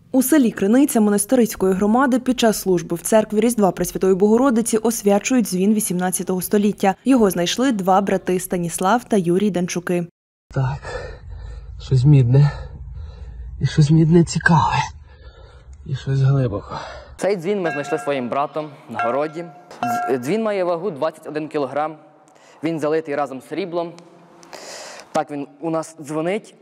У селі Криниця Монастирської громади під час служби в церкві Різдва Пресвятої Богородиці освячують дзвін 18 століття. Його знайшли два брати – Станіслав та Юрій Данчуки. Так, щось мідне. І щось мідне цікаве. І щось глибоко. Цей дзвін ми знайшли своїм братом на городі. Дзвін має вагу 21 кілограм. Він залитий разом з сріблом. Так він у нас дзвонить.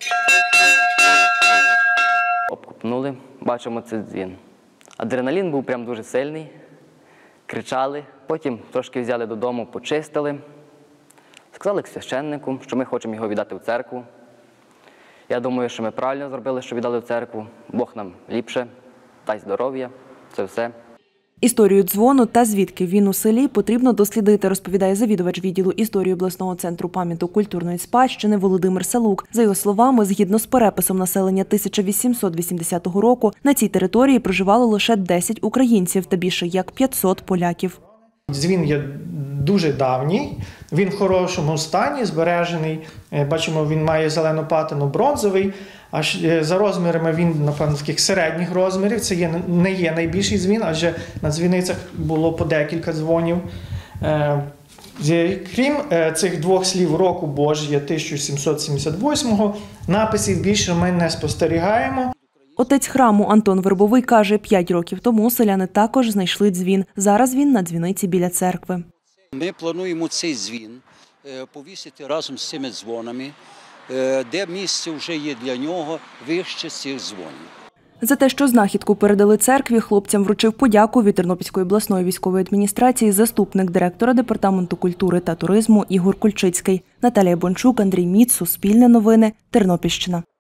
Обкопнули, бачимо цей дзвін. Адреналін був прям дуже сильний. Кричали. Потім трошки взяли додому, почистили. Сказали священнику, що ми хочемо його віддати в церкву. Я думаю, що ми правильно зробили, що віддали в церкву. Бог нам ліпше, дай здоров'я, це все. Історію дзвону та звідки він у селі потрібно дослідити, розповідає завідувач відділу історії обласного центру пам'яток культурної спадщини Володимир Салук. За його словами, згідно з переписом населення 1880 року, на цій території проживало лише 10 українців та більше як 500 поляків. Дзвін є дуже давній, він в хорошому стані, збережений. Бачимо, він має зелену патину, бронзовий. Аж за розмірами він, напевно, таких середніх розмірів. Це не є найбільший дзвін, адже на дзвіницях було по декілька дзвонів. Крім цих двох слів року Божія 1778-го, написів більше ми не спостерігаємо. Отець храму Антон Вербовий каже, 5 років тому селяни також знайшли дзвін. Зараз він на дзвіниці біля церкви. Ми плануємо цей дзвін повісити разом з цими дзвонами, де місце вже є для нього вище цих дзвонів. За те, що знахідку передали церкві, хлопцям вручив подяку від Тернопільської обласної військової адміністрації заступник директора Департаменту культури та туризму Ігор Кульчицький. Наталія Бончук, Андрій Міц, Суспільне новини, Тернопільщина.